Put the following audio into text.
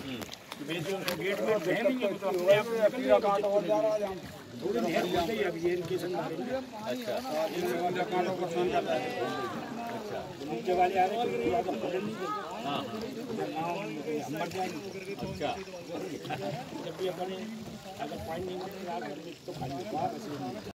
gate में बहन नहीं है तो अपने आप कीड़ा काट और जा रहा है थोड़ी नहर खुल गई अब ये इनके संग अच्छा ये वाला काटो का सन जाता है अच्छा नीचे वाले आ रहे हैं तो आगे फलन नहीं हां हम मर जाएंगे अच्छा जब भी अपने अगर पानी नहीं मिलेगा तो खाली